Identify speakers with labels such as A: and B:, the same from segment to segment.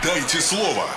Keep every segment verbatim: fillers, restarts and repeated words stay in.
A: Дайте слово.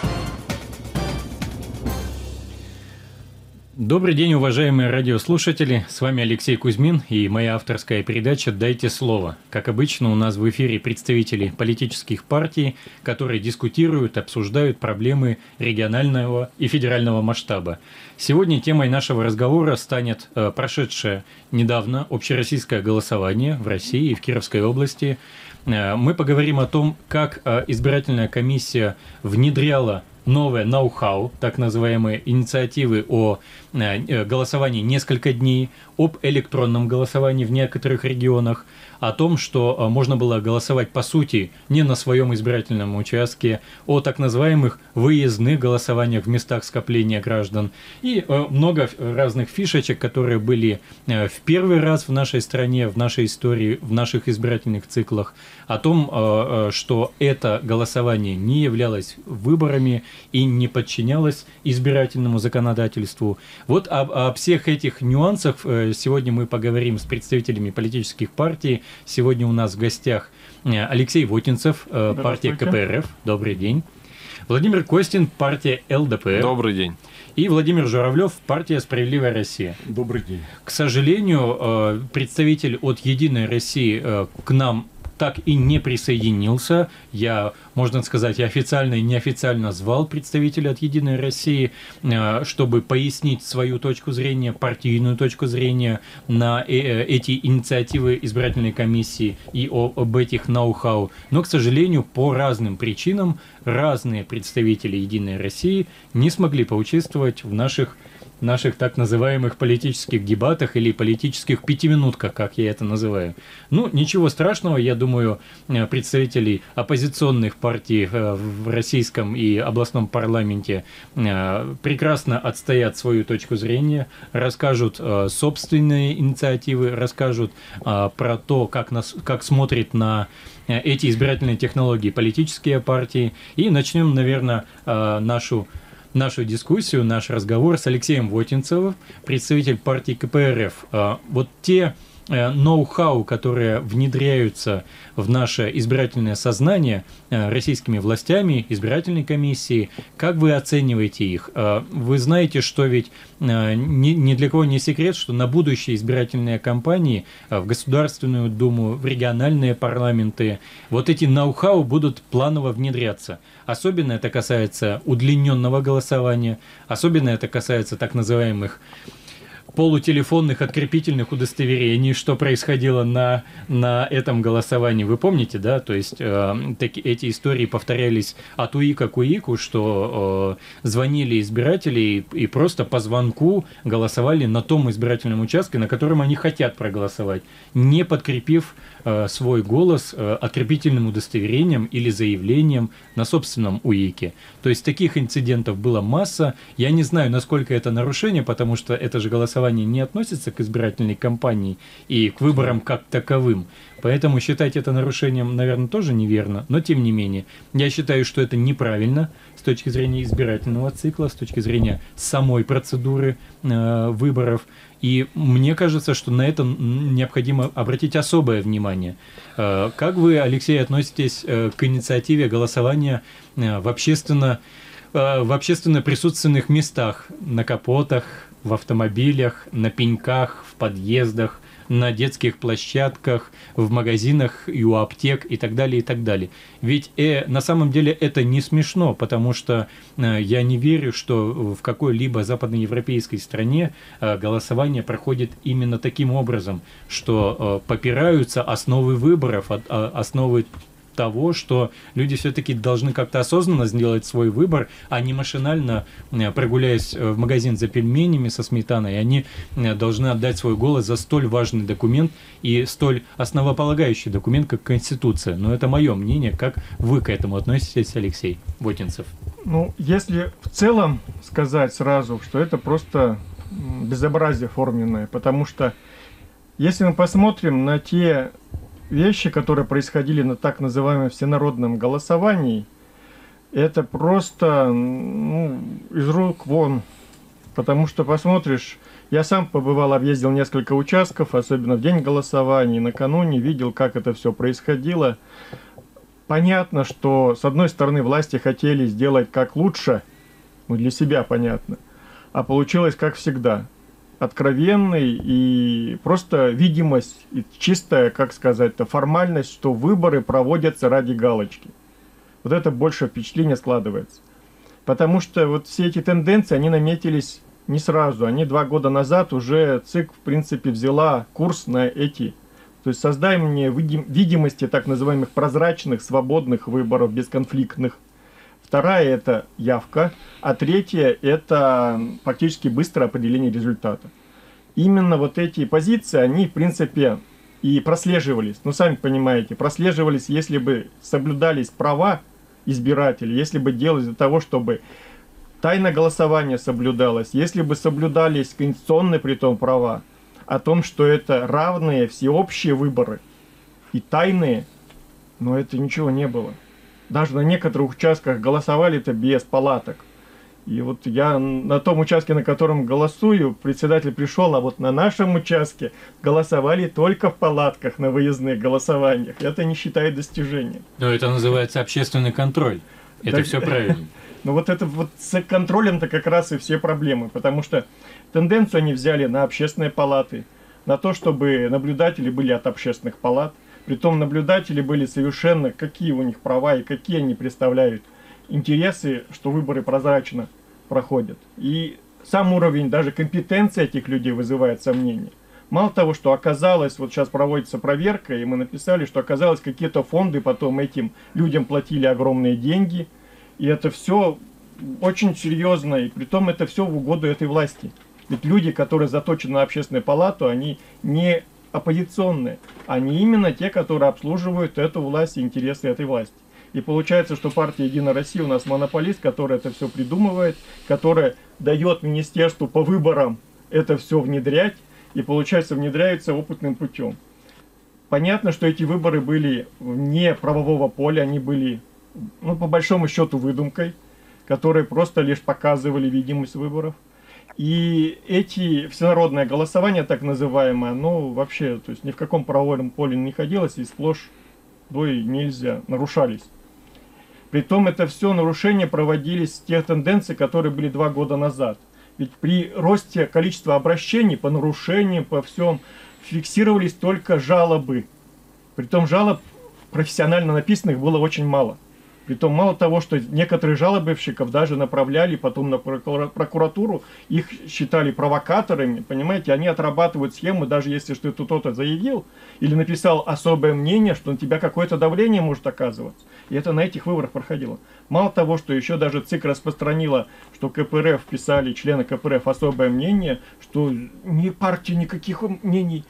B: Добрый день, уважаемые радиослушатели. С вами Алексей Кузьмин и моя авторская передача «Дайте слово». Как обычно, у нас в эфире представители политических партий, которые дискутируют, обсуждают проблемы регионального и федерального масштаба. Сегодня темой нашего разговора станет э, прошедшее недавно общероссийское голосование в России и в Кировской области. Э, мы поговорим о том, как э, избирательная комиссия внедряла новое ноу-хау, так называемые инициативы о э, голосовании несколько дней, об электронном голосовании в некоторых регионах, о том, что э, можно было голосовать по сути не на своем избирательном участке, о так называемых выездных голосованиях в местах скопления граждан и э, много разных фишечек, которые были э, в первый раз в нашей стране, в нашей истории, в наших избирательных циклах, о том, э, что это голосование не являлось выборами и не подчинялось избирательному законодательству. Вот об, о всех этих нюансах э, сегодня мы поговорим с представителями политических партий. Сегодня у нас в гостях Алексей Вотинцев, э, партия ка пэ эр эф. Добрый день. Владимир Костин, партия эл дэ пэ эр.
C: Добрый день.
B: И Владимир Журавлев, партия «Справедливая Россия».
D: Добрый день.
B: К сожалению, э, представитель от «Единой России» э, к нам так и не присоединился. Я, можно сказать, официально и неофициально звал представителя от «Единой России», чтобы пояснить свою точку зрения, партийную точку зрения на эти инициативы избирательной комиссии и об этих ноу-хау. Но, к сожалению, по разным причинам разные представители «Единой России» не смогли поучаствовать в наших наших так называемых политических дебатах или политических пятиминутках, как я это называю. Ну, ничего страшного, я думаю, представителей оппозиционных партий в российском и областном парламенте прекрасно отстоят свою точку зрения, расскажут собственные инициативы, расскажут про то, как, нас, как смотрит на эти избирательные технологии политические партии. И начнем, наверное, нашу нашу дискуссию, наш разговор с Алексеем Вотинцевым, представитель партии ка пэ эр эф. Вот те ноу-хау, которые внедряются в наше избирательное сознание российскими властями, избирательной комиссией, как вы оцениваете их? Вы знаете, что ведь ни, ни для кого не секрет, что на будущие избирательные кампании в Государственную Думу, в региональные парламенты вот эти ноу-хау будут планово внедряться. Особенно это касается удлиненного голосования, особенно это касается так называемых полутелефонных открепительных удостоверений, что происходило на, на этом голосовании. Вы помните, да? То есть э, таки, эти истории повторялись от УИКа к УИКу, что э, звонили избиратели и, и просто по звонку голосовали на том избирательном участке, на котором они хотят проголосовать, не подкрепив э, свой голос э, открепительным удостоверением или заявлением на собственном УИКе. То есть таких инцидентов была масса. Я не знаю, насколько это нарушение, потому что это же голосование не относится к избирательной кампании и к выборам как таковым. Поэтому считать это нарушением, наверное, тоже неверно. Но, тем не менее, я считаю, что это неправильно с точки зрения избирательного цикла, с точки зрения самой процедуры э, выборов. И мне кажется, что на это необходимо обратить особое внимание. Э, как вы, Алексей, относитесь э, к инициативе голосования э, в общественно, э, в общественно присутственных местах, на капотах, в автомобилях, на пеньках, в подъездах, на детских площадках, в магазинах и у аптек и так далее, и так далее. Ведь э, на самом деле это не смешно, потому что э, я не верю, что в какой-либо западноевропейской стране э, голосование проходит именно таким образом, что э, попираются основы выборов, от, э, основы того, что люди все-таки должны как-то осознанно сделать свой выбор, а не машинально, прогуляясь в магазин за пельменями со сметаной, они должны отдать свой голос за столь важный документ и столь основополагающий документ, как Конституция. Но это мое мнение. Как вы к этому относитесь, Алексей Вотинцев?
D: Ну, если в целом сказать сразу, что это просто безобразие форменное, потому что если мы посмотрим на те вещи, которые происходили на так называемом всенародном голосовании, это просто ну, из рук вон. Потому что посмотришь, я сам побывал, объездил несколько участков, особенно в день голосования, накануне, видел, как это все происходило. понятно, что с одной стороны власти хотели сделать как лучше, ну для себя понятно, а получилось как всегда. Откровенный и просто видимость, и чистая, как сказать-то, формальность, что выборы проводятся ради галочки. Вот это больше впечатление складывается. Потому что вот все эти тенденции, они наметились не сразу. Они два года назад уже ЦИК, в принципе, взяла курс на эти. То есть создание видимости так называемых прозрачных, свободных выборов, бесконфликтных. Вторая – это явка, а третья – это фактически быстрое определение результата. Именно вот эти позиции, они, в принципе, и прослеживались. Ну, сами понимаете, прослеживались, если бы соблюдались права избирателей, если бы делалось для того, чтобы тайна голосования соблюдалась, если бы соблюдались конституционные притом права, о том, что это равные всеобщие выборы и тайные, но это ничего не было. Даже на некоторых участках голосовали-то без палаток. И вот я на том участке, на котором голосую, председатель пришел, а вот на нашем участке голосовали только в палатках на выездных голосованиях. Это не считает достижением.
B: Но это называется общественный контроль. Это так, все правильно.
D: Ну вот это вот с контролем-то как раз и все проблемы, потому что тенденцию они взяли на общественные палаты, на то, чтобы наблюдатели были от общественных палат. Притом наблюдатели были совершенно, какие у них права и какие они представляют интересы, что выборы прозрачно проходят. И сам уровень даже компетенции этих людей вызывает сомнения. Мало того, что оказалось, вот сейчас проводится проверка, и мы написали, что оказалось, какие-то фонды потом этим людям платили огромные деньги. И это все очень серьезно, и притом это все в угоду этой власти. Ведь люди, которые заточены на общественную палату, они не оппозиционные, они именно те, которые обслуживают эту власть и интересы этой власти. И получается, что партия «Единая Россия» у нас монополист, который это все придумывает, который дает министерству по выборам это все внедрять, и получается внедряется опытным путем. Понятно, что эти выборы были вне правового поля, они были, ну, по большому счету, выдумкой, которые просто лишь показывали видимость выборов. И эти всенародное голосование, так называемое, ну, вообще, то есть ни в каком правовом поле не находилось, и сплошь двое нельзя, нарушались. Притом это все нарушения проводились с тех тенденций, которые были два года назад. Ведь при росте количества обращений по нарушениям, по всем, фиксировались только жалобы. Притом жалоб профессионально написанных было очень мало. Притом мало того, что некоторых жалобщиков даже направляли потом на прокуратуру, их считали провокаторами, понимаете, они отрабатывают схему, даже если что кто-то заявил или написал особое мнение, что на тебя какое-то давление может оказываться. И это на этих выборах проходило. Мало того, что еще даже ЦИК распространила, что КПРФ писали, члены КПРФ, особое мнение, что ни партия никаких мнений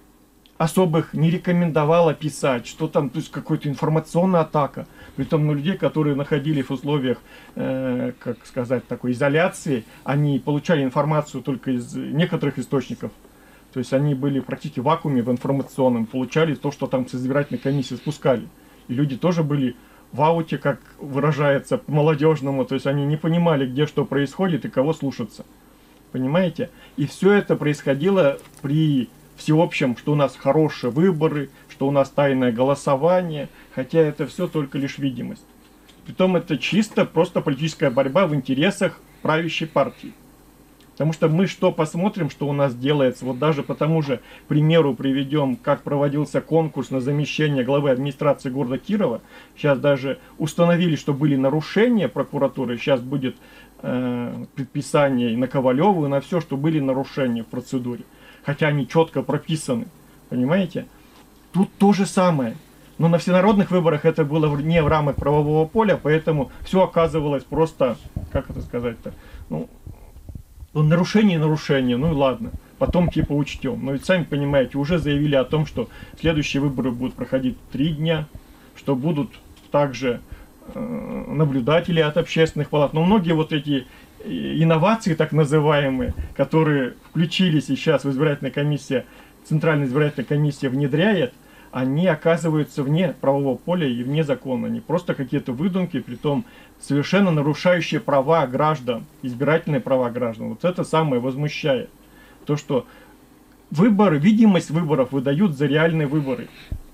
D: особых не рекомендовала писать, что там, то есть какая-то информационная атака. Притом на людей, которые находились в условиях, э, как сказать, такой изоляции, они получали информацию только из некоторых источников. То есть они были практически в вакууме в информационном, получали то, что там с избирательной комиссии спускали. И люди тоже были в ауте, как выражается по-молодежному, то есть они не понимали, где что происходит и кого слушаться. Понимаете? И все это происходило при всеобщем, что у нас хорошие выборы, что у нас тайное голосование, хотя это все только лишь видимость. Притом это чисто просто политическая борьба в интересах правящей партии. Потому что мы что посмотрим, что у нас делается, вот даже по тому же примеру приведем, как проводился конкурс на замещение главы администрации города Кирова. Сейчас даже установили, что были нарушения прокуратуры, сейчас будет э, предписание и на Ковалеву, и на все, что были нарушения в процедуре. Хотя они четко прописаны, понимаете? Тут то же самое. Но на всенародных выборах это было не в рамках правового поля, поэтому все оказывалось просто, как это сказать-то, ну, нарушение и нарушение, ну и ладно, потом типа учтем. Но ведь сами понимаете, уже заявили о том, что следующие выборы будут проходить три дня, что будут также э, наблюдатели от общественных палат. Но многие вот эти инновации, так называемые, которые включили сейчас в избирательная комиссия, Центральная избирательная комиссия внедряет, они оказываются вне правового поля и вне закона. Они просто какие-то выдумки, притом совершенно нарушающие права граждан, избирательные права граждан. Вот это самое возмущает. То, что выборы, видимость выборов выдают за реальные выборы.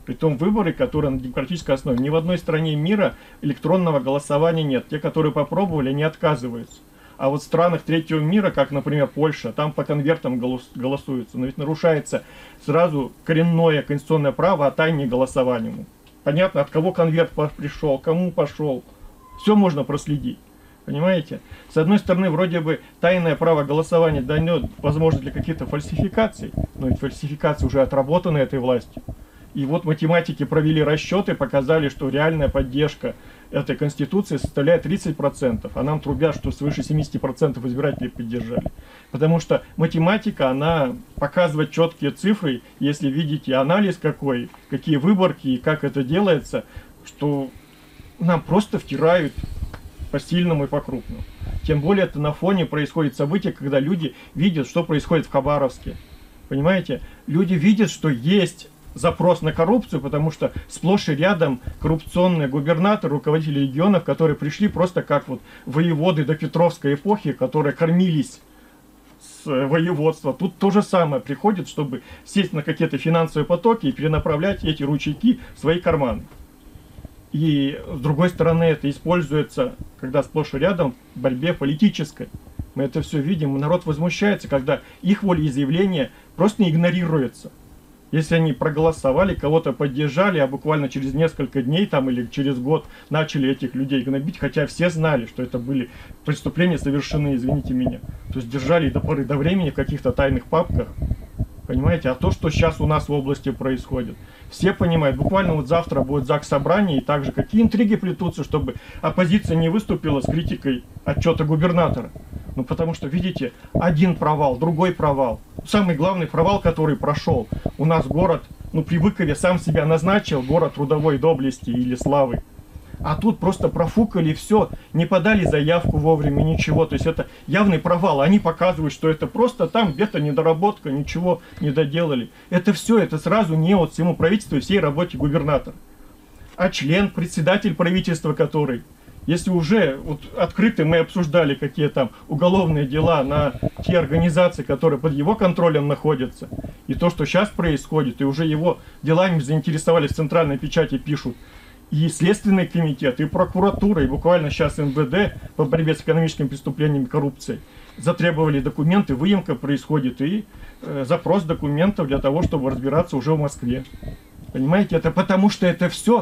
D: Притом выборы, которые на демократической основе. Ни в одной стране мира электронного голосования нет. Те, которые попробовали, не отказываются. А вот в странах третьего мира, как, например, Польша, там по конвертам голосуется. Но ведь нарушается сразу коренное конституционное право о тайне голосования. Понятно, от кого конверт пришел, кому пошел. Все можно проследить. Понимаете? С одной стороны, вроде бы тайное право голосования дает возможность для каких-то фальсификаций, но ведь фальсификации уже отработаны этой властью. И вот математики провели расчеты, показали, что реальная поддержка этой Конституции составляет тридцать процентов, а нам трубят, что свыше семьдесят процентов избирателей поддержали. Потому что математика, она показывает четкие цифры, если видите анализ какой, какие выборки и как это делается, что нам просто втирают по сильному и по крупному. Тем более это на фоне происходит события, когда люди видят, что происходит в Хабаровске. Понимаете? Люди видят, что есть запрос на коррупцию, потому что сплошь и рядом коррупционные губернаторы, руководители регионов, которые пришли просто как вот воеводы до Петровской эпохи, которые кормились с воеводства. Тут то же самое приходит, чтобы сесть на какие-то финансовые потоки и перенаправлять эти ручейки в свои карманы. И с другой стороны, это используется, когда сплошь и рядом в борьбе политической. Мы это все видим, народ возмущается, когда их волеизъявление просто игнорируется. Если они проголосовали, кого-то поддержали, а буквально через несколько дней там, или через год начали этих людей гнобить, хотя все знали, что это были преступления совершены, извините меня. То есть держали до поры до времени в каких-то тайных папках. Понимаете? А то, что сейчас у нас в области происходит, все понимают. Буквально вот завтра будет заксобрание, и также какие интриги плетутся, чтобы оппозиция не выступила с критикой отчета губернатора. Ну, потому что, видите, один провал, другой провал. Самый главный провал, который прошел. У нас город, ну, при Быкове сам себя назначил, город трудовой доблести или славы. А тут просто профукали все, не подали заявку вовремя, ничего. То есть это явный провал. Они показывают, что это просто там где-то недоработка, ничего не доделали. Это все, это сразу не от всему правительству и всей работе губернатора. А член, председатель правительства, который... Если уже вот открыто мы обсуждали, какие там уголовные дела на те организации, которые под его контролем находятся, и то, что сейчас происходит, и уже его делами заинтересовались, в центральной печати пишут, и Следственный комитет, и прокуратура, и буквально сейчас эн вэ дэ по борьбе с экономическими преступлениями и коррупцией затребовали документы, выемка происходит, и э, запрос документов для того, чтобы разбираться уже в Москве. Понимаете, это потому что это все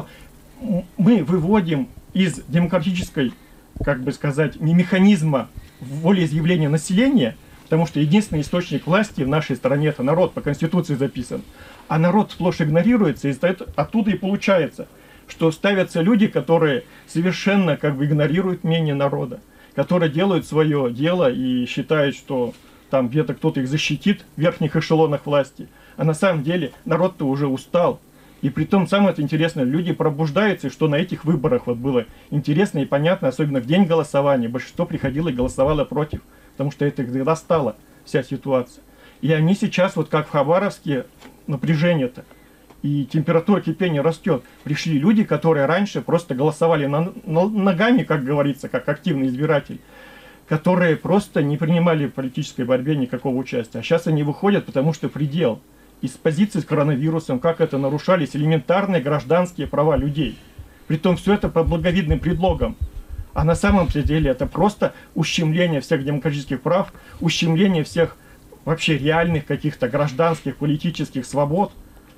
D: мы выводим из демократической, как бы сказать, механизма волеизъявления населения, потому что единственный источник власти в нашей стране — это народ, по Конституции записан. А народ сплошь игнорируется, и оттуда и получается, что ставятся люди, которые совершенно как бы игнорируют мнение народа, которые делают свое дело и считают, что там где-то кто-то их защитит в верхних эшелонах власти. А на самом деле народ-то уже устал. И при том, самое интересное, люди пробуждаются, что на этих выборах вот было интересно и понятно, особенно в день голосования, большинство приходило и голосовало против, потому что это тогда стала вся ситуация. И они сейчас, вот как в Хабаровске, напряжение-то, и температура кипения растет. Пришли люди, которые раньше просто голосовали на, на, ногами, как говорится, как активный избиратель, которые просто не принимали в политической борьбе никакого участия. А сейчас они выходят, потому что предел. Из позиции с коронавирусом, как это нарушались элементарные гражданские права людей. Притом все это под благовидным предлогом. А на самом деле это просто ущемление всех демократических прав, ущемление всех вообще реальных каких-то гражданских, политических свобод.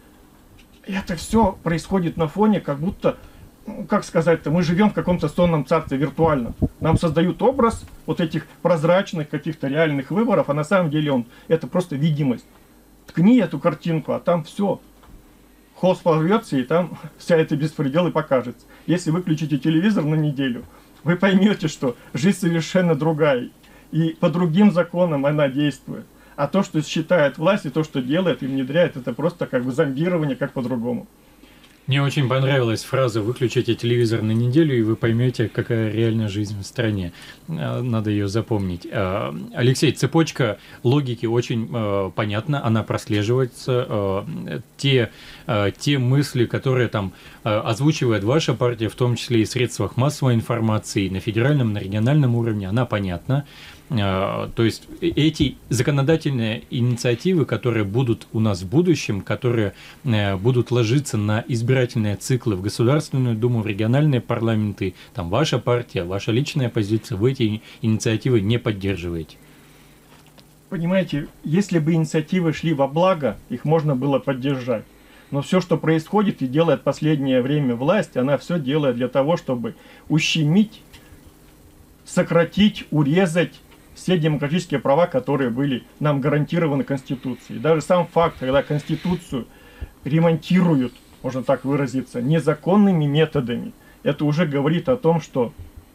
D: И это все происходит на фоне, как будто, ну, как сказать-то, мы живем в каком-то сонном царстве виртуальном. Нам создают образ вот этих прозрачных каких-то реальных выборов, а на самом деле он, это просто видимость. Ткни эту картинку, а там все. Холст порвется, и там вся эта беспредел и покажется. Если выключите телевизор на неделю, вы поймете, что жизнь совершенно другая. И по другим законам она действует. А то, что считает власть, и то, что делает и внедряет, это просто как бы зомбирование, как по-другому.
B: Мне очень понравилась фраза «выключите телевизор на неделю, и вы поймете, какая реальная жизнь в стране». Надо ее запомнить. Алексей, цепочка логики очень понятна, она прослеживается. Те, те мысли, которые там озвучивает ваша партия, в том числе и в средствах массовой информации, на федеральном, на региональном уровне, она понятна. То есть эти законодательные инициативы, которые будут у нас в будущем, которые будут ложиться на избирательные циклы в Государственную Думу, в региональные парламенты, там ваша партия, ваша личная позиция, вы эти инициативы не поддерживаете.
D: Понимаете, если бы инициативы шли во благо, их можно было поддержать. Но все, что происходит и делает в последнее время власть, она все делает для того, чтобы ущемить, сократить, урезать все демократические права, которые были нам гарантированы Конституцией. Даже сам факт, когда Конституцию ремонтируют, можно так выразиться, незаконными методами, это уже говорит о том, что...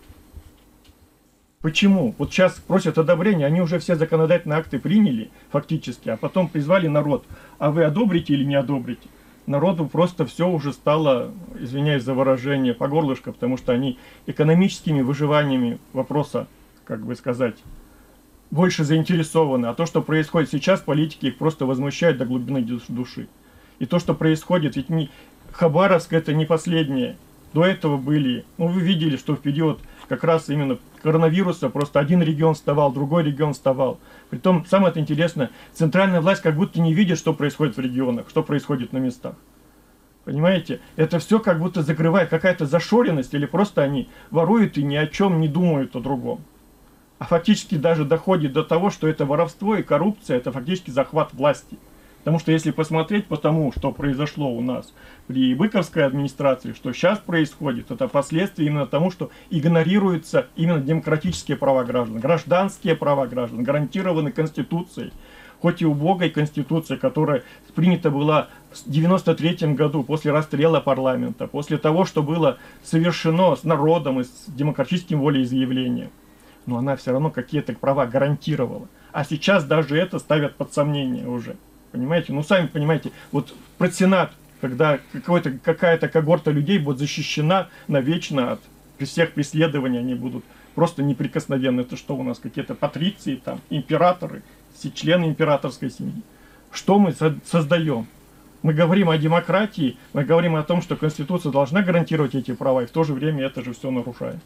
D: Почему? Вот сейчас просят одобрения, они уже все законодательные акты приняли фактически, а потом призвали народ. А вы одобрите или не одобрите? Народу просто все уже стало, извиняюсь за выражение, по горлышко, потому что они экономическими выживаниями вопроса, как бы сказать, больше заинтересованы. А то, что происходит сейчас, политики их просто возмущают до глубины души. И то, что происходит, ведь не... Хабаровск это не последнее. До этого были, ну вы видели, что в период как раз именно коронавируса просто один регион вставал, другой регион вставал. Притом, самое это интересное, центральная власть как будто не видит, что происходит в регионах, что происходит на местах. Понимаете? Это все как будто закрывает какая-то зашоренность, или просто они воруют и ни о чем не думают о другом. А фактически даже доходит до того, что это воровство и коррупция, это фактически захват власти. Потому что если посмотреть по тому, что произошло у нас при Быковской администрации, что сейчас происходит, это последствия именно тому, что игнорируются именно демократические права граждан, гражданские права граждан, гарантированы Конституцией. Хоть и убогой Конституцией, которая принята была в девяносто третьем году, после расстрела парламента, после того, что было совершено с народом и с демократическим волеизъявлением. Но она все равно какие-то права гарантировала. А сейчас даже это ставят под сомнение уже. Понимаете? Ну, сами понимаете, вот про Сенат, когда какая-то когорта людей будет защищена навечно от всех преследований, они будут просто неприкосновенны. Это что у нас, какие-то патриции, там, императоры, члены императорской семьи? Что мы создаем? Мы говорим о демократии, мы говорим о том, что Конституция должна гарантировать эти права, и в то же время это же все нарушает.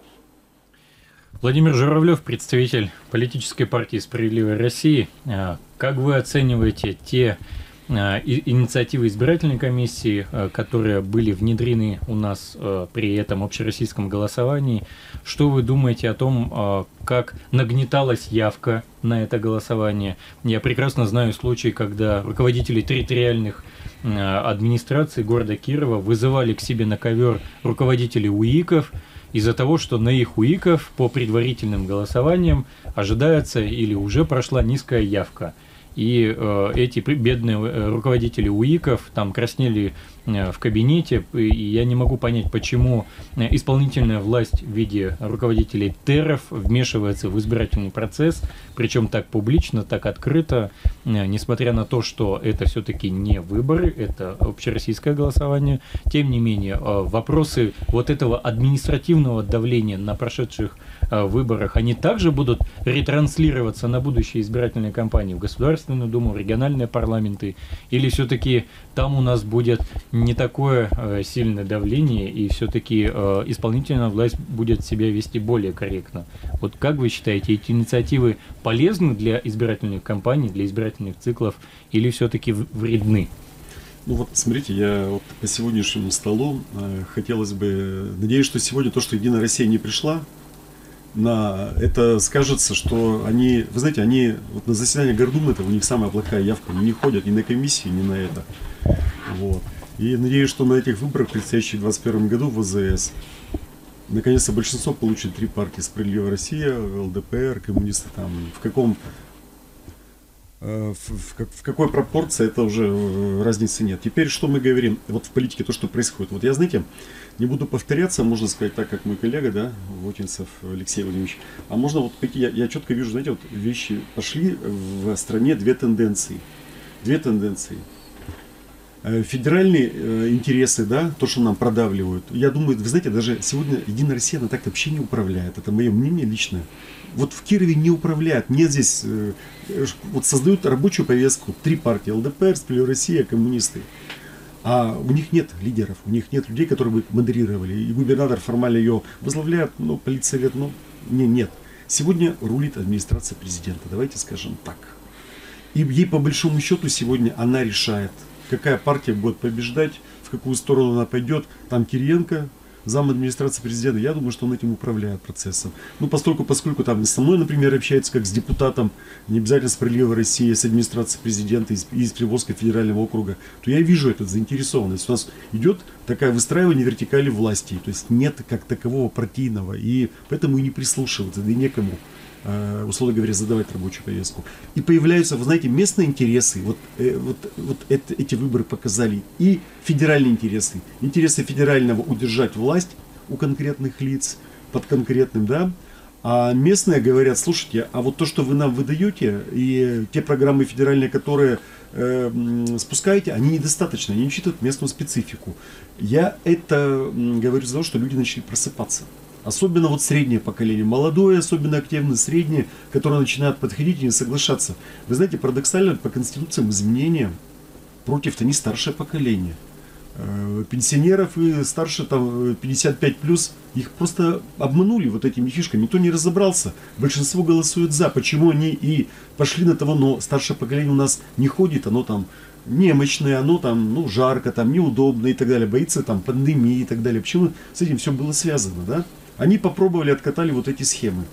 B: Владимир Журавлев, представитель политической партии «Справедливая Россия». Как вы оцениваете те инициативы избирательной комиссии, которые были внедрены у нас при этом общероссийском голосовании? Что вы думаете о том, как нагнеталась явка на это голосование? Я прекрасно знаю случаи, когда руководители территориальных администраций города Кирова вызывали к себе на ковер руководителей УИКов, из-за того, что на их УИКов по предварительным голосованиям ожидается или уже прошла низкая явка. И э, эти бедные руководители УИКов там краснели э, в кабинете, и я не могу понять, почему исполнительная власть в виде руководителей ТЭРов вмешивается в избирательный процесс, причем так публично, так открыто, э, несмотря на то, что это все-таки не выборы, это общероссийское голосование. Тем не менее, э, вопросы вот этого административного давления на прошедших э, выборах, они также будут ретранслироваться на будущие избирательные кампании в Государственную Думу, в региональные парламенты, или все-таки там у нас будет не такое э, сильное давление, и все-таки э, исполнительная власть будет себя вести более корректно. Вот как вы считаете, эти инициативы полезны для избирательных кампаний, для избирательных циклов, или все-таки вредны?
A: Ну вот, смотрите, я вот по сегодняшнему столу э, хотелось бы, надеюсь, что сегодня то, что Единая Россия не пришла, на это скажется, что они, вы знаете, они вот на заседании Гордумы, это у них самая плохая явка, они не ходят ни на комиссии, ни на это. Вот. И надеюсь, что на этих выборах, предстоящих в двадцать первом году в ВЗС, наконец-то большинство получит три партии: «Справедливая Россия», ЛДПР, коммунисты, там, в каком, в, в, в какой пропорции, это уже разницы нет. Теперь, что мы говорим, вот в политике, то, что происходит. Вот я, знаете, не буду повторяться, можно сказать так, как мой коллега, да, Вотинцев Алексей Владимирович. А можно вот, я, я четко вижу, знаете, вот вещи пошли в стране, две тенденции. Две тенденции. Федеральные э, интересы, да, то, что нам продавливают. Я думаю, вы знаете, даже сегодня Единая Россия, она так вообще не управляет. Это мое мнение личное. Вот в Кирове не управляют. Нет здесь, э, вот создают рабочую повестку. Три партии: ЛДПР, «Справедливая Россия», коммунисты. А у них нет лидеров, у них нет людей, которые бы модерировали. И губернатор формально ее возглавляет, но политсовет, ну, не, нет. Сегодня рулит администрация президента, давайте скажем так. И ей по большому счету сегодня она решает, какая партия будет побеждать, в какую сторону она пойдет. Там Кириенко, зам администрации президента, я думаю, что он этим управляет процессом. Ну, поскольку, поскольку там со мной, например, общается как с депутатом, не обязательно «Справедливой России», с администрацией президента из, из Приволжского федерального округа, то я вижу эту заинтересованность. У нас идет такое выстраивание вертикали власти, то есть нет как такового партийного, и поэтому и не прислушиваться, да и некому, условно говоря, задавать рабочую повестку. И появляются, вы знаете, местные интересы. Вот, э, вот, вот это, эти выборы показали. И федеральные интересы. Интересы федерального удержать власть у конкретных лиц, под конкретным, да. А местные говорят, слушайте, а вот то, что вы нам выдаете, и те программы федеральные, которые э, спускаете, они недостаточны, они не учитывают местную специфику. Я это говорю за то, что люди начали просыпаться. Особенно вот среднее поколение, молодое, особенно активное, среднее, которое начинает подходить и не соглашаться. Вы знаете, парадоксально, по конституциям изменения против-то не старшее поколение. Пенсионеров и старше там пятьдесят пять плюс, их просто обманули вот этими фишками. Никто не разобрался. Большинство голосует за. Почему они и пошли на того, но старшее поколение у нас не ходит, оно там немощное, оно там, ну, жарко, там неудобно и так далее, боится там пандемии и так далее. Почему с этим все было связано, да? Они попробовали, откатали вот эти схемы.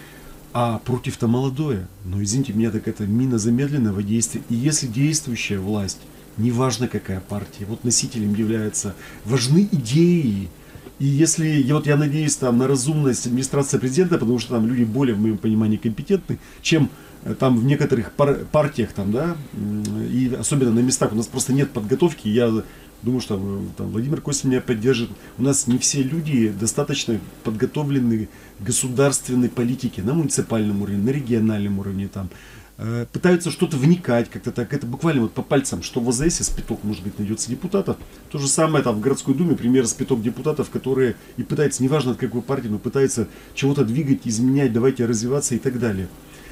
A: А против-то молодое. Но, извините меня, так это мина замедленного действия. И если действующая власть, неважно какая партия, вот носителем является, важны идеи. И если, я, вот я надеюсь там на разумность администрации президента, потому что там люди более, в моем понимании, компетентны, чем там в некоторых пар партиях, там, да, и особенно на местах у нас просто нет подготовки. Я думаю, что там Владимир Костин меня поддержит. У нас не все люди достаточно подготовлены к государственной политике на муниципальном уровне, на региональном уровне. Там, э, пытаются что-то вникать, как-то так. Это буквально вот по пальцам, что в ОЗС спиток, может быть, найдется депутатов. То же самое там в городской думе, пример спиток депутатов, которые и пытаются, неважно от какой партии, но пытаются чего-то двигать, изменять, давайте развиваться и так далее.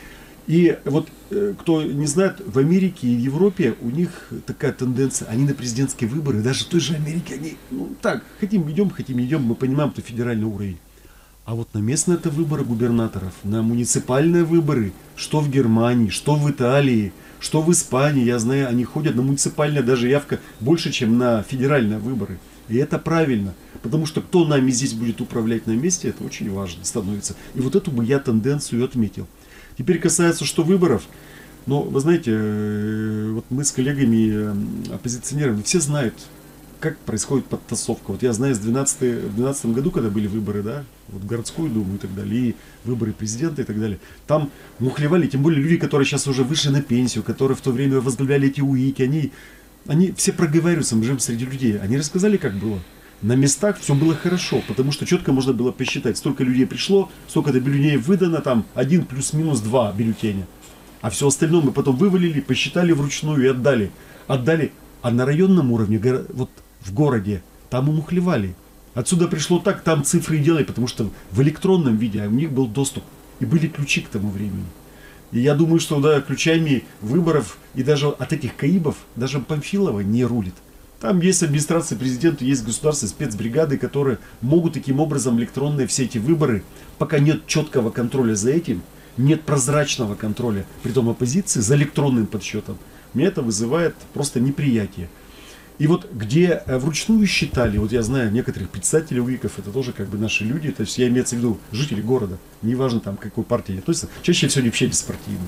A: И вот, кто не знает, в Америке и Европе у них такая тенденция, они на президентские выборы, даже в той же Америке, они, ну так, хотим идем, хотим идем, мы понимаем, что федеральный уровень. А вот на местные это выборы губернаторов, на муниципальные выборы, что в Германии, что в Италии, что в Испании, я знаю, они ходят на муниципальные, даже явка больше, чем на федеральные выборы. И это правильно, потому что кто нами здесь будет управлять на месте, это очень важно становится. И вот эту бы я тенденцию отметил. Теперь касается, что выборов, но вы знаете, вот мы с коллегами оппозиционерами все знают, как происходит подтасовка. Вот я знаю, с две тысячи двенадцатом году, когда были выборы, да, вот в городскую думу и так далее, и выборы президента и так далее, там мухлевали, тем более люди, которые сейчас уже вышли на пенсию, которые в то время возглавляли эти УИКи, они, они все проговариваются, мы живем среди людей, они рассказали, как было. На местах все было хорошо, потому что четко можно было посчитать, столько людей пришло, столько-то бюллетеней выдано, там один плюс-минус два бюллетеня. А все остальное мы потом вывалили, посчитали вручную и отдали. Отдали. А на районном уровне, вот в городе, там умухлевали. Отсюда пришло так, там цифры и делали, потому что в электронном виде у них был доступ. И были ключи к тому времени. И я думаю, что да, ключами выборов и даже от этих КАИБов, даже Памфилова не рулит. Там есть администрация президента, есть государственные спецбригады, которые могут таким образом электронные все эти выборы, пока нет четкого контроля за этим, нет прозрачного контроля, притом оппозиции, за электронным подсчетом, меня это вызывает просто неприятие. И вот где вручную считали, вот я знаю некоторых председателей УИКов, это тоже как бы наши люди, то есть я имею в виду жители города, неважно там какой партии они относятся, чаще всего вообще беспартийные.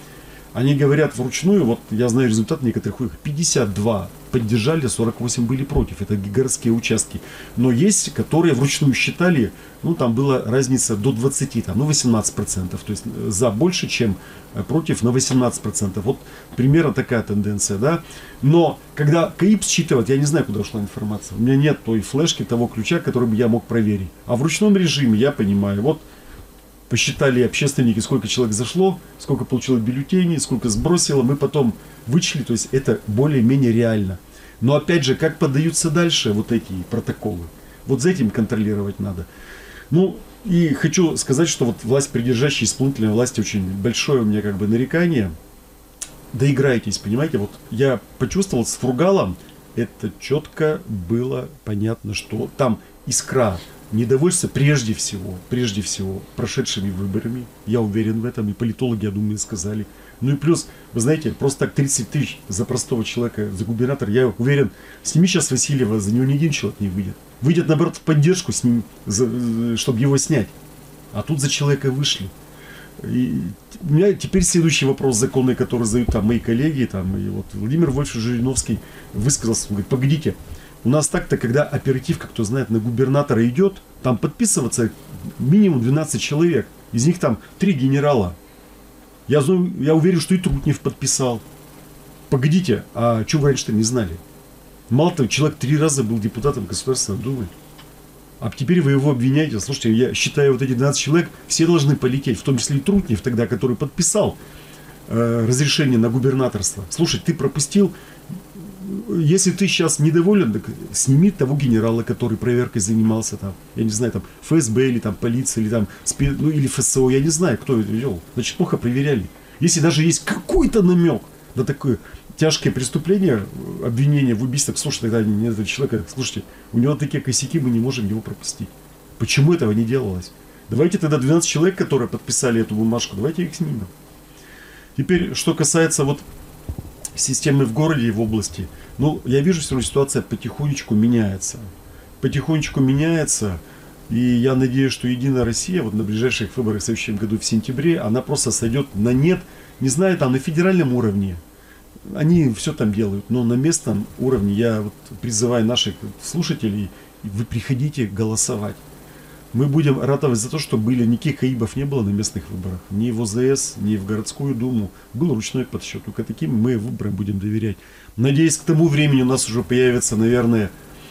A: Они говорят вручную, вот я знаю результат некоторых УИКов, пятьдесят два поддержали, сорок восемь были против, это городские участки. Но есть, которые вручную считали, ну там была разница до двадцати, там, ну восемнадцать процентов, то есть за больше, чем против на восемнадцать процентов. Вот примерно такая тенденция, да. Но когда КАИБ считывает, я не знаю, куда ушла информация, у меня нет той флешки, того ключа, который бы я мог проверить. А в ручном режиме я понимаю, вот посчитали общественники, сколько человек зашло, сколько получило бюллетеней, сколько сбросило, мы потом вычли, то есть это более-менее реально. Но опять же, как подаются дальше вот эти протоколы, вот за этим контролировать надо. Ну, и хочу сказать, что вот власть придержащая исполнительной власти очень большое у меня как бы нарекание. Доиграйтесь, понимаете, вот я почувствовал с Фургалом, это четко было понятно, что там искра недовольство прежде всего, прежде всего прошедшими выборами. Я уверен в этом, и политологи, я думаю, сказали. Ну и плюс, вы знаете, просто так тридцать тысяч за простого человека, за губернатора, я уверен, сними сейчас Васильева, за него ни один человек не выйдет. Выйдет, наоборот, в поддержку с ним, за, чтобы его снять. А тут за человека вышли. И у меня теперь следующий вопрос законный, который задают там мои коллеги, там, и вот Владимир Вольфович Жириновский высказался, он говорит, погодите, у нас так-то, когда оперативка, кто знает, на губернатора идет, там подписываться минимум двенадцать человек, из них там три генерала. Я, я уверен, что и Трутнев подписал. Погодите, а что вы раньше-то не знали? Мало того, человек три раза был депутатом Государственной Думы. А теперь вы его обвиняете. Слушайте, я считаю, вот эти двенадцать человек, все должны полететь, в том числе и Трутнев тогда, который подписал э, разрешение на губернаторство. Слушай, ты пропустил, если ты сейчас недоволен, так сними того генерала, который проверкой занимался там, я не знаю, там эф эс бэ или там полиция, или там, ну или эф эс о, я не знаю, кто это вел. Значит, плохо проверяли. Если даже есть какой-то намек на такое тяжкое преступление, обвинение в убийстве, слушай, тогда не этого человека, слушайте, у него такие косяки, мы не можем его пропустить. Почему этого не делалось? Давайте тогда двенадцать человек, которые подписали эту бумажку, давайте их снимем. Теперь, что касается вот системы в городе и в области, ну, я вижу, все равно ситуация потихонечку меняется. Потихонечку меняется, и я надеюсь, что Единая Россия вот на ближайших выборах в следующем году в сентябре, она просто сойдет на нет, не знаю, там на федеральном уровне. Они все там делают, но на местном уровне я вот призываю наших слушателей, вы приходите голосовать. Мы будем ратовать за то, что были, никаких АИБов не было на местных выборах. Ни в о зэ эс, ни в городскую думу. Был ручной подсчет. Только таким мы выборам будем доверять. Надеюсь, к тому времени у нас уже появится, наверное,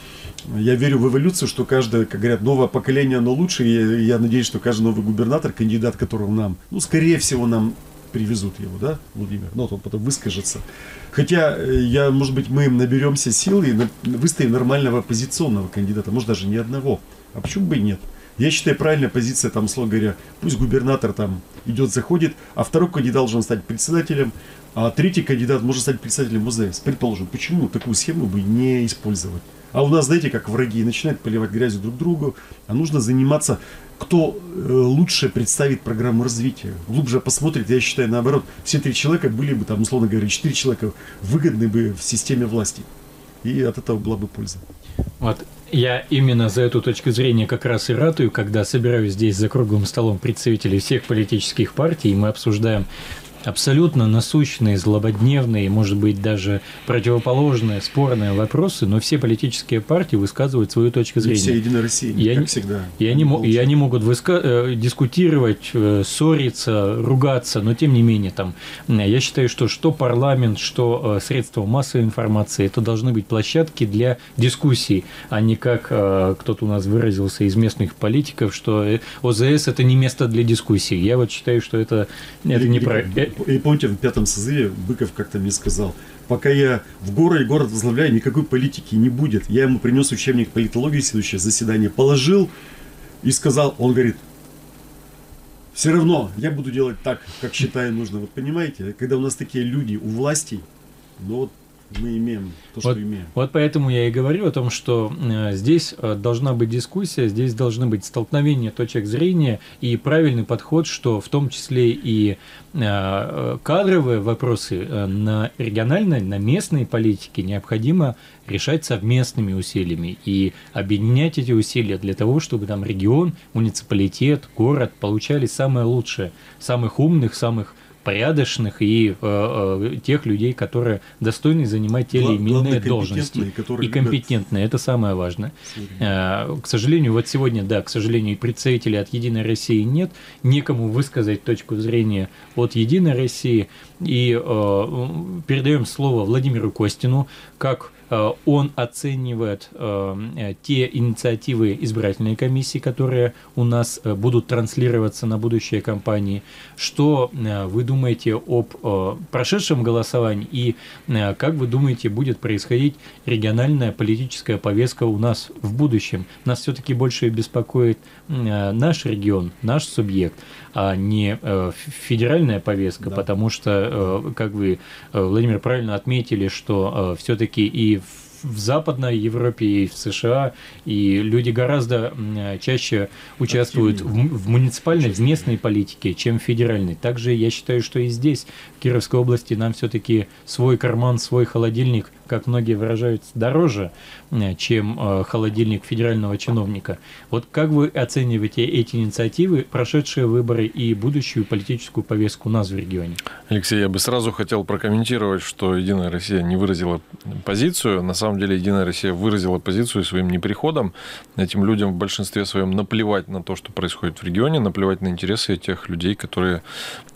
A: я верю в эволюцию, что каждое, как говорят, новое поколение, оно лучше. И я, я надеюсь, что каждый новый губернатор, кандидат, которого нам, ну, скорее всего, нам привезут его, да, Владимир? Ну, вот он потом выскажется. Хотя, я, может быть, мы наберемся сил и выставим нормального оппозиционного кандидата. Может, даже не одного. А почему бы и нет? Я считаю, правильная позиция, там, условно говоря, пусть губернатор там идет, заходит, а второй кандидат должен стать председателем, а третий кандидат может стать председателем о зэ эс. Предположим, почему такую схему бы не использовать? А у нас, знаете, как враги начинают поливать грязью друг другу, а нужно заниматься, кто э, лучше представит программу развития, глубже посмотрит. Я считаю, наоборот, все три человека были бы, там, условно говоря, четыре человека выгодны бы в системе власти. И от этого была бы польза.
B: Вот. Я именно за эту точку зрения как раз и ратую, когда собираюсь здесь за круглым столом представителей всех политических партий, и мы обсуждаем абсолютно насущные, злободневные, может быть, даже противоположные, спорные вопросы, но все политические партии высказывают свою точку зрения. И
A: вся Единая Россия,
B: я,
A: как всегда.
B: И они, и они могут выска- дискутировать, ссориться, ругаться, но тем не менее, там, я считаю, что что парламент, что средства массовой информации, это должны быть площадки для дискуссий, а не как кто-то у нас выразился из местных политиков, что о зэ эс это не место для дискуссий. Я вот считаю, что это, это неправильно.
A: И помните, в пятом созыве Быков как-то мне сказал, пока я в городе город возглавляю, никакой политики не будет. Я ему принес учебник политологии, следующее заседание, положил и сказал, он говорит, все равно я буду делать так, как считаю нужно. Вот понимаете, когда у нас такие люди у власти, ну вот мы имеем то,
B: вот,
A: что имеем.
B: Вот поэтому я и говорю о том, что э, здесь э, должна быть дискуссия, здесь должны быть столкновения точек зрения и правильный подход, что в том числе и э, кадровые вопросы э, на региональной, на местной политике необходимо решать совместными усилиями и объединять эти усилия для того, чтобы там регион, муниципалитет, город получали самое лучшее, самых умных, самых порядочных и э, э, тех людей, которые достойны занимать те или иные должности. И компетентные, это самое важное. Э, к сожалению, вот сегодня, да, к сожалению, представителей от Единой России нет, некому высказать точку зрения от Единой России. И э, передаем слово Владимиру Костину, как он оценивает э, те инициативы избирательной комиссии, которые у нас э, будут транслироваться на будущие кампании. Что э, вы думаете об э, прошедшем голосовании и э, как вы думаете будет происходить региональная политическая повестка у нас в будущем? Нас все-таки больше беспокоит э, наш регион, наш субъект, а не э, федеральная повестка, да. Потому что, э, как вы, э, Владимир, правильно отметили, что э, все-таки и в Западной Европе и в США, и люди гораздо чаще участвуют в, в муниципальной, в местной политике, чем в федеральной. Также я считаю, что и здесь, в Кировской области, нам все-таки свой карман, свой холодильник, как многие выражаются, дороже, чем холодильник федерального чиновника. Вот как вы оцениваете эти инициативы, прошедшие выборы и будущую политическую повестку у нас в регионе?
C: Алексей, я бы сразу хотел прокомментировать, что «Единая Россия» не выразила позицию. На самом деле «Единая Россия» выразила позицию своим неприходом. Этим людям в большинстве своем наплевать на то, что происходит в регионе, наплевать на интересы тех людей, которые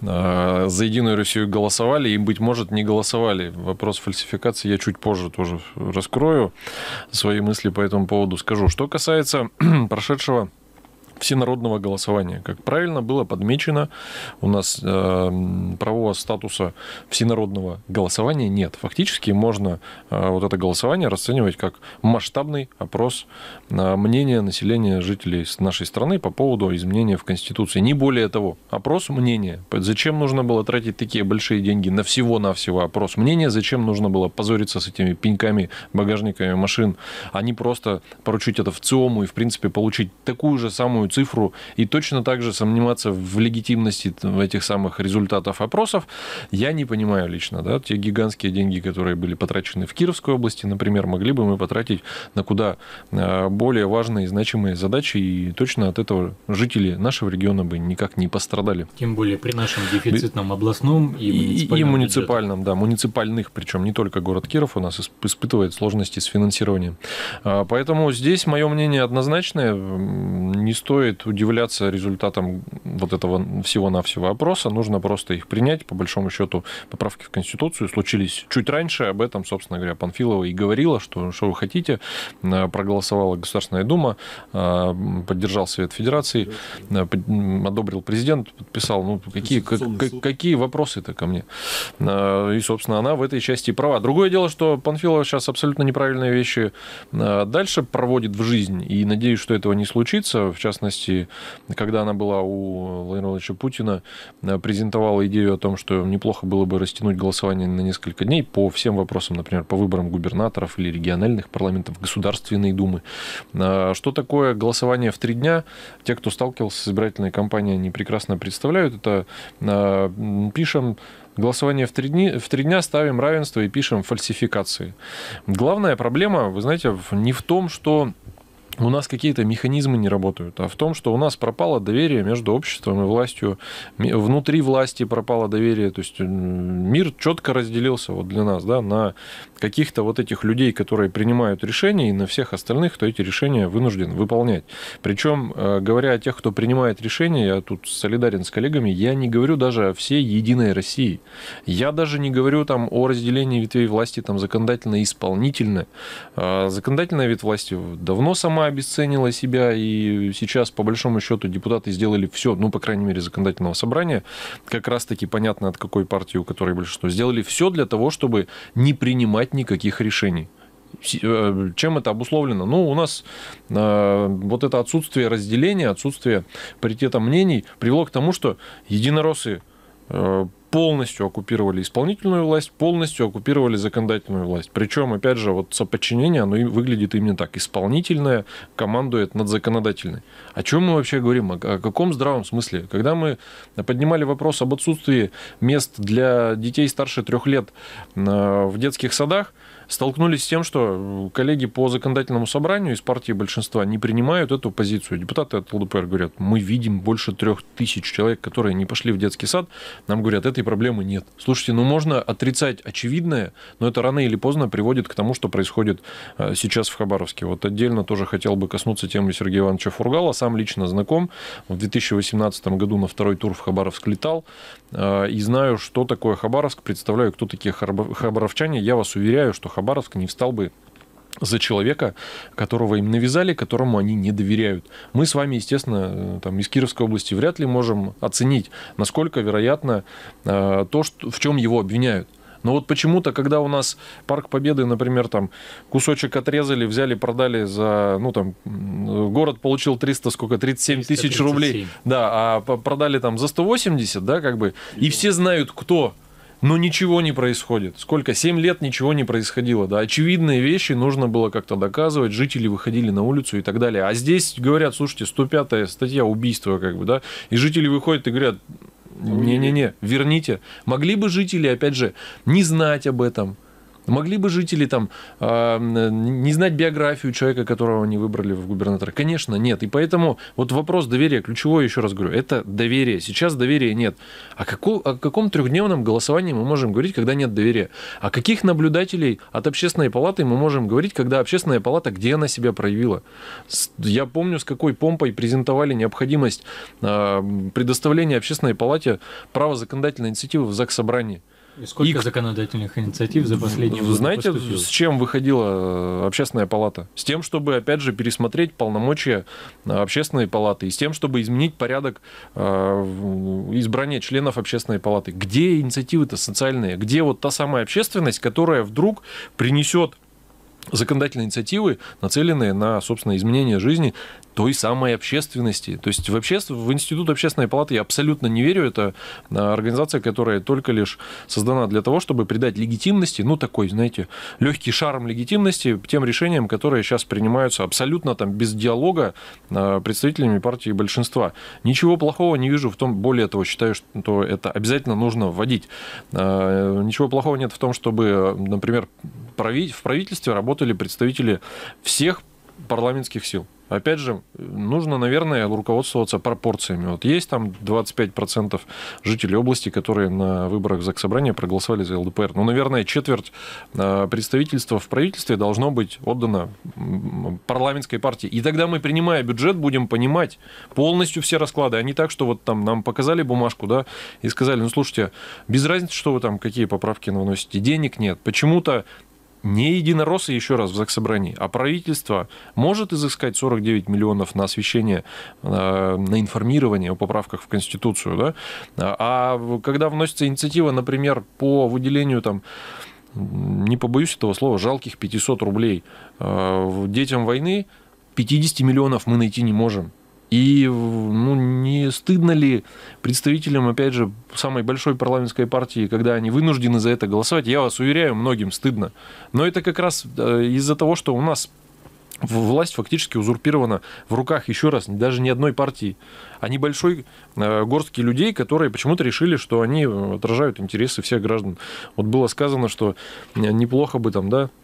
C: э, за «Единую Россию» голосовали и, быть может, не голосовали. Вопрос фальсификации я чуть позже тоже раскрою, свои мысли по этому поводу скажу. Что касается прошедшего всенародного голосования. Как правильно было подмечено, у нас э, правового статуса всенародного голосования нет. Фактически можно э, вот это голосование расценивать как масштабный опрос э, мнения населения жителей нашей страны по поводу изменения в Конституции. Не более того. Опрос мнения. Зачем нужно было тратить такие большие деньги на всего-навсего опрос мнения? Зачем нужно было позориться с этими пеньками, багажниками машин, а не просто поручить это в ЦИОМу и, в принципе, получить такую же самую цифру и точно так же сомневаться в легитимности этих самых результатов опросов, я не понимаю лично. Да? Те гигантские деньги, которые были потрачены в Кировской области, например, могли бы мы потратить на куда более важные и значимые задачи, и точно от этого жители нашего региона бы никак не пострадали.
B: Тем более при нашем дефицитном областном и муниципальном.
C: И, и муниципальном, да, муниципальных, причем не только город Киров у нас испытывает сложности с финансированием. Поэтому здесь мое мнение однозначное. Не стоит удивляться результатам вот этого всего-навсего опроса. Нужно просто их принять. По большому счету, поправки в Конституцию случились чуть раньше. Об этом, собственно говоря, Панфилова и говорила, что, что вы хотите. Проголосовала Государственная Дума, поддержал Совет Федерации, одобрил президент, подписал. Ну, какие, как, какие вопросы-то ко мне? И, собственно, она в этой части права. Другое дело, что Панфилова сейчас абсолютно неправильные вещи дальше проводит в жизнь. И надеюсь, что этого не случится. В частности, когда она была у Владимира Владимировича Путина, презентовала идею о том, что неплохо было бы растянуть голосование на несколько дней по всем вопросам, например, по выборам губернаторов или региональных парламентов, Государственной Думы. Что такое голосование в три дня? Те, кто сталкивался с избирательной кампанией, они прекрасно представляют. Это пишем голосование в три дня, в три дня ставим равенство и пишем фальсификации. Главная проблема, вы знаете, не в том, что у нас какие-то механизмы не работают, а в том, что у нас пропало доверие между обществом и властью, внутри власти пропало доверие, то есть мир четко разделился вот для нас, да, на каких-то вот этих людей, которые принимают решения, и на всех остальных, кто эти решения вынужден выполнять. Причем, говоря о тех, кто принимает решения, я тут солидарен с коллегами, я не говорю даже о всей Единой России. Я даже не говорю там о разделении ветвей власти, там законодательно и исполнительно. Законодательная ветвь власти давно сама обесценила себя, и сейчас, по большому счету, депутаты сделали все, ну, по крайней мере, законодательного собрания, как раз-таки понятно, от какой партии, у которой большинство, сделали все для того, чтобы не принимать никаких решений. Чем это обусловлено? Ну, у нас э, вот это отсутствие разделения, отсутствие паритета мнений привело к тому, что единороссы э, полностью оккупировали исполнительную власть, полностью оккупировали законодательную власть. Причем, опять же, вот соподчинение, оно выглядит именно так. Исполнительная командует над законодательной. О чем мы вообще говорим? О каком здравом смысле? Когда мы поднимали вопрос об отсутствии мест для детей старше трех лет в детских садах, столкнулись с тем, что коллеги по законодательному собранию из партии большинства не принимают эту позицию. Депутаты от ЛДПР говорят, мы видим больше трех тысяч человек, которые не пошли в детский сад. Нам говорят, этой проблемы нет. Слушайте, ну можно отрицать очевидное, но это рано или поздно приводит к тому, что происходит сейчас в Хабаровске. Вот отдельно тоже хотел бы коснуться темы Сергея Ивановича Фургала. Сам лично знаком. В две тысячи восемнадцатом году на второй тур в Хабаровск летал. И знаю, что такое Хабаровск, представляю, кто такие хабаровчане. Я вас уверяю, что Хабаровск не встал бы за человека, которого им навязали, которому они не доверяют. Мы с вами, естественно, там, из Кировской области вряд ли можем оценить, насколько вероятно то, что, в чем его обвиняют. Но вот почему-то, когда у нас Парк Победы, например, там кусочек отрезали, взяли, продали за, ну там, город получил триста, сколько, тридцать семь тысяч рублей, да, а продали там за сто восемьдесят, да, как бы, и все знают, кто но ничего не происходит. Сколько? Семь лет ничего не происходило. Да? Очевидные вещи нужно было как-то доказывать, жители выходили на улицу и так далее. А здесь говорят, слушайте, сто пятая статья убийства, как бы, да, и жители выходят и говорят, не-не-не, верните. Могли бы жители, опять же, не знать об этом. Могли бы жители там э, не знать биографию человека, которого они выбрали в губернатора? Конечно, нет. И поэтому вот вопрос доверия, ключевой, еще раз говорю, это доверие. Сейчас доверия нет. О, каком, о каком трехдневном голосовании мы можем говорить, когда нет доверия? О каких наблюдателей от Общественной палаты мы можем говорить, когда Общественная палата, где она себя проявила? Я помню, с какой помпой презентовали необходимость э, предоставления Общественной палате права законодательной инициативы в Заксобрании.
B: И сколько
C: и...
B: законодательных инициатив за последние годы
C: Знаете,
B: поступило?
C: с чем выходила Общественная палата? С тем, чтобы, опять же, пересмотреть полномочия Общественной палаты, и с тем, чтобы изменить порядок избрания членов Общественной палаты. Где инициативы-то социальные? Где вот та самая общественность, которая вдруг принесет законодательные инициативы, нацеленные на, собственно, изменение жизни той самой общественности. То есть вообще в Институт Общественной палаты я абсолютно не верю. Это организация, которая только лишь создана для того, чтобы придать легитимности, ну такой, знаете, легкий шарм легитимности тем решениям, которые сейчас принимаются абсолютно там без диалога представителями партии большинства. Ничего плохого не вижу в том, более того, считаю, что это обязательно нужно вводить. Ничего плохого нет в том, чтобы, например, в правительстве работали представители всех парламентских сил. Опять же, нужно, наверное, руководствоваться пропорциями. Вот есть там двадцать пять процентов жителей области, которые на выборах в Заксобрание проголосовали за эл дэ пэ эр. Ну, наверное, четверть представительства в правительстве должно быть отдано парламентской партии. И тогда мы, принимая бюджет, будем понимать полностью все расклады. А не так, что вот там нам показали бумажку, да, и сказали, ну, слушайте, без разницы, что вы там, какие поправки вносите, денег нет. Почему-то не единороссы, еще раз, в Заксобрании, а правительство может изыскать сорок девять миллионов на освещение, на информирование о поправках в Конституцию, да? А когда вносится инициатива, например, по выделению, там, не побоюсь этого слова, жалких пятьсот рублей детям войны, пятьдесят миллионов мы найти не можем. И ну, не стыдно ли представителям, опять же, самой большой парламентской партии, когда они вынуждены за это голосовать? Я вас уверяю, многим стыдно. Но это как раз из-за того, что у нас власть фактически узурпирована в руках, еще раз, даже не одной партии, а небольшой горстки людей, которые почему-то решили, что они отражают интересы всех граждан. Вот было сказано, что неплохо бы там, да,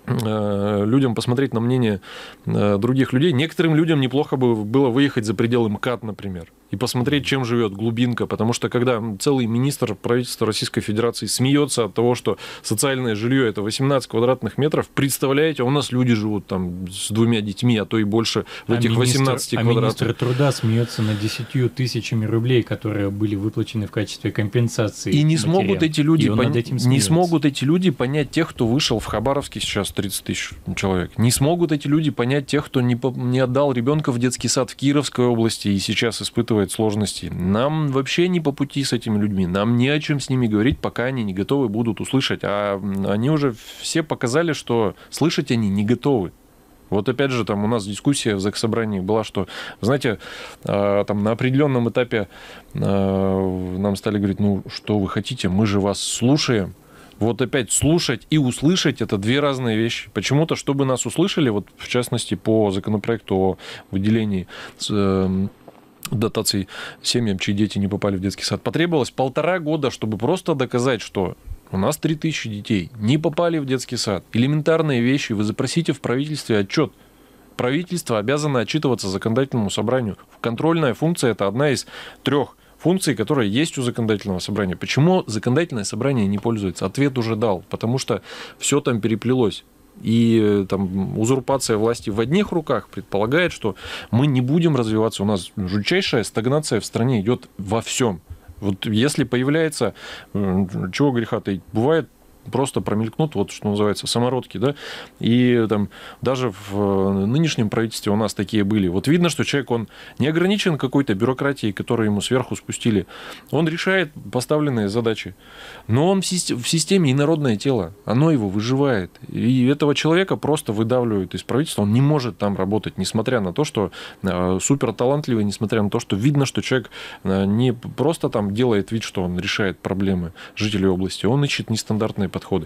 C: людям посмотреть на мнение других людей. Некоторым людям неплохо бы было выехать за пределы МКАД, например, и посмотреть, чем живет глубинка. Потому что когда целый министр правительства Российской Федерации смеется от того, что социальное жилье это восемнадцать квадратных метров, представляете, а у нас люди живут там с двумя детьми, а то и больше в
B: а
C: этих
B: министр,
C: восемнадцати
B: а
C: квадратах.
B: Министр труда смеется над десятью тысячами рублей, которые были выплачены в качестве компенсации.
C: И не смогут эти люди пон... не смогут эти люди понять тех, кто вышел в Хабаровске сейчас тридцать тысяч человек. Не смогут эти люди понять тех, кто не, по... не отдал ребенка в детский сад в Кировской области и сейчас испытывает сложности. Нам вообще не по пути с этими людьми. Нам не о чем с ними говорить, пока они не готовы будут услышать. А они уже все показали, что слышать они не готовы. Вот опять же, там у нас дискуссия в Заксобрании была, что, знаете, там на определенном этапе нам стали говорить, ну, что вы хотите, мы же вас слушаем. Вот опять слушать и услышать – это две разные вещи. Почему-то, чтобы нас услышали, вот в частности по законопроекту о выделении дотаций семьям, чьи дети не попали в детский сад, потребовалось полтора года, чтобы просто доказать, что у нас три тысячи детей не попали в детский сад. Элементарные вещи. Вы запросите в правительстве отчет. Правительство обязано отчитываться законодательному собранию. Контрольная функция – это одна из трех функций, которые есть у законодательного собрания. Почему законодательное собрание не пользуется? Ответ уже дал. Потому что все там переплелось. И там, узурпация власти в одних руках предполагает, что мы не будем развиваться. У нас жутчайшая стагнация в стране идет во всем. Вот если появляется, чего греха таить, бывает просто промелькнут, вот что называется, самородки, да, и там даже в нынешнем правительстве у нас такие были. Вот видно, что человек, он не ограничен какой-то бюрократией, которую ему сверху спустили. Он решает поставленные задачи. Но он в системе инородное тело, оно его выживает. И этого человека просто выдавливают из правительства, он не может там работать, несмотря на то, что супер талантливый, несмотря на то, что видно, что человек не просто там делает вид, что он решает проблемы жителей области, он ищет нестандартные подходы.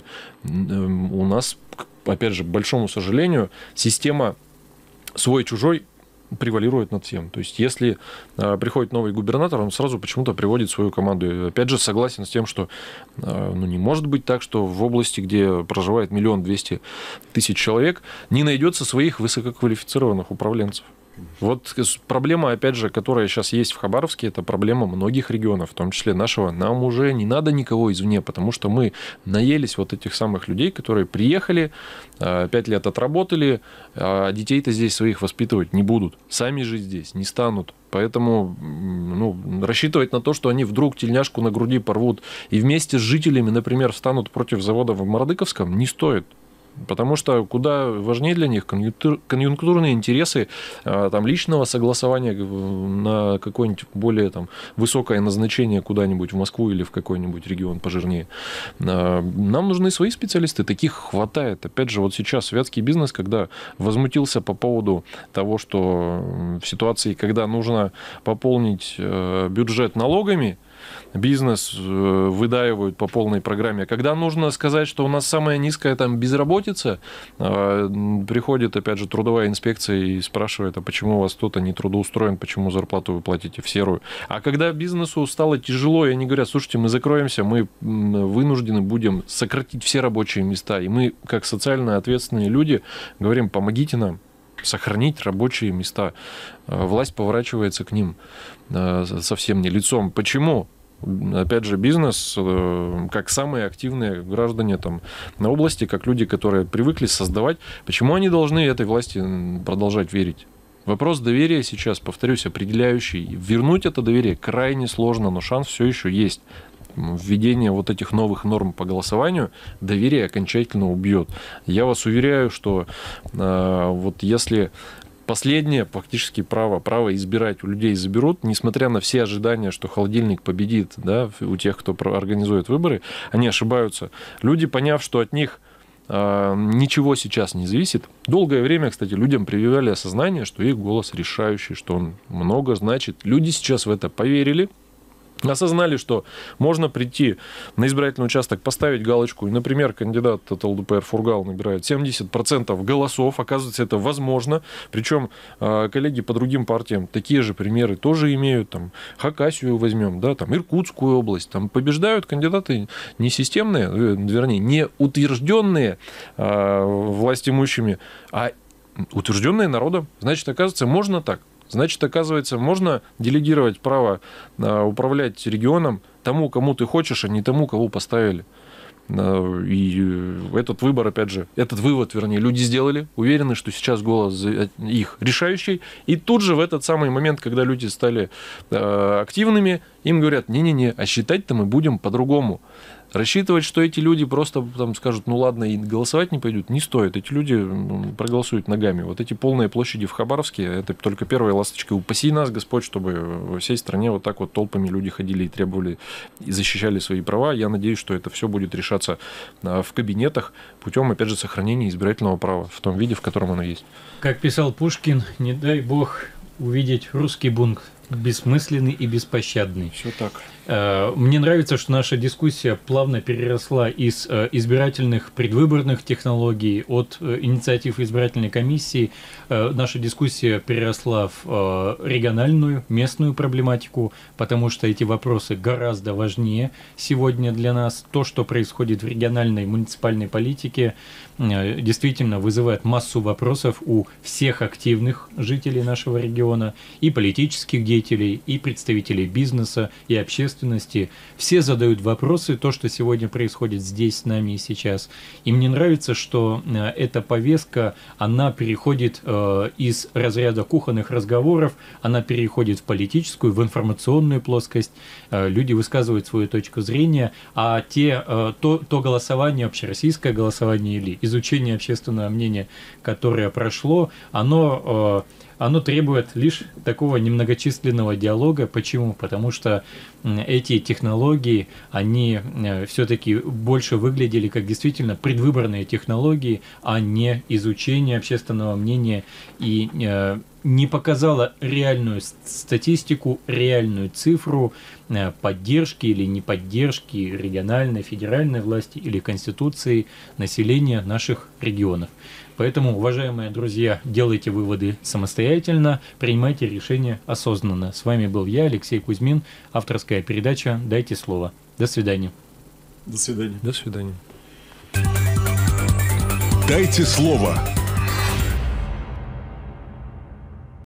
C: У нас, опять же, к большому сожалению, система свой-чужой превалирует над всем. То есть, если приходит новый губернатор, он сразу почему-то приводит свою команду. И, опять же, согласен с тем, что ну, не может быть так, что в области, где проживает миллион двести тысяч человек, не найдется своих высококвалифицированных управленцев. Вот проблема, опять же, которая сейчас есть в Хабаровске, это проблема многих регионов, в том числе нашего. Нам уже не надо никого извне, потому что мы наелись вот этих самых людей, которые приехали, пять лет отработали, а детей-то здесь своих воспитывать не будут. Сами жить здесь не станут. Поэтому ну, рассчитывать на то, что они вдруг тельняшку на груди порвут и вместе с жителями, например, встанут против завода в Мордыковском, не стоит. Потому что куда важнее для них конъюнктурные интересы там, личного согласования на какое-нибудь более там, высокое назначение куда-нибудь в Москву или в какой-нибудь регион пожирнее. Нам нужны свои специалисты, таких хватает. Опять же, вот сейчас Вятский бизнес, когда возмутился по поводу того, что в ситуации, когда нужно пополнить бюджет налогами, бизнес выдаивают по полной программе. Когда нужно сказать, что у нас самая низкая там безработица, приходит, опять же, трудовая инспекция и спрашивает, а почему у вас кто-то не трудоустроен, почему зарплату вы платите в серую. А когда бизнесу стало тяжело, и они говорят, слушайте, мы закроемся, мы вынуждены будем сократить все рабочие места. И мы, как социально ответственные люди, говорим, помогите нам сохранить рабочие места. Власть поворачивается к ним совсем не лицом. Почему? Опять же, бизнес, как самые активные граждане там, на области, как люди, которые привыкли создавать, почему они должны этой власти продолжать верить? Вопрос доверия сейчас, повторюсь, определяющий. Вернуть это доверие крайне сложно, но шанс все еще есть. Введение вот этих новых норм по голосованию доверие окончательно убьет. Я вас уверяю, что э, вот если последнее фактически право, право избирать у людей заберут, несмотря на все ожидания, что холодильник победит, да, у тех, кто организует выборы, они ошибаются. Люди, поняв, что от них э, ничего сейчас не зависит, долгое время, кстати, людям прививали осознание, что их голос решающий, что он много значит. Люди сейчас в это поверили, осознали, что можно прийти на избирательный участок, поставить галочку, и, например, кандидат от ЛДПР Фургал набирает семьдесят процентов голосов, оказывается, это возможно, причем коллеги по другим партиям такие же примеры тоже имеют, там, Хакасию возьмем, да, там, Иркутскую область, там побеждают кандидаты не системные, вернее, не утвержденные властимущими, а утвержденные народом, значит, оказывается, можно так. Значит, оказывается, можно делегировать право управлять регионом тому, кому ты хочешь, а не тому, кого поставили. И этот выбор, опять же, этот вывод, вернее, люди сделали, уверены, что сейчас голос их решающий. И тут же в этот самый момент, когда люди стали активными, им говорят, не-не-не, а считать-то мы будем по-другому. Рассчитывать, что эти люди просто там скажут, ну ладно, и голосовать не пойдут, не стоит. Эти люди ну, проголосуют ногами. Вот эти полные площади в Хабаровске, это только первая ласточка. Упаси нас, Господь, чтобы во всей стране вот так вот толпами люди ходили и требовали, и защищали свои права. Я надеюсь, что это все будет решаться в кабинетах путем, опять же, сохранения избирательного права в том виде, в котором оно есть.
B: Как писал Пушкин, не дай бог увидеть русский бунт, бессмысленный и беспощадный.
C: Все так.
B: Мне нравится, что наша дискуссия плавно переросла из избирательных предвыборных технологий, от инициатив избирательной комиссии. Наша дискуссия переросла в региональную, местную проблематику, потому что эти вопросы гораздо важнее сегодня для нас. То, что происходит в региональной муниципальной политике, действительно вызывает массу вопросов у всех активных жителей нашего региона, и политических деятелей, деятелей, и представителей бизнеса, и общественности. Все задают вопросы, то, что сегодня происходит здесь с нами и сейчас. И мне нравится, что эта повестка, она переходит э, из разряда кухонных разговоров, она переходит в политическую, в информационную плоскость. Э, люди высказывают свою точку зрения, а те, э, то, то голосование, общероссийское голосование или изучение общественного мнения, которое прошло, оно... Э, Оно требует лишь такого немногочисленного диалога. Почему? Потому что эти технологии, они все-таки больше выглядели как действительно предвыборные технологии, а не изучение общественного мнения, и не показала реальную статистику, реальную цифру поддержки или неподдержки региональной, федеральной власти или конституции населения наших регионов. Поэтому, уважаемые друзья, делайте выводы самостоятельно, принимайте решения осознанно. С вами был я, Алексей Кузьмин, авторская передача «Дайте слово». До свидания.
A: До свидания.
C: До свидания.
E: Дайте слово.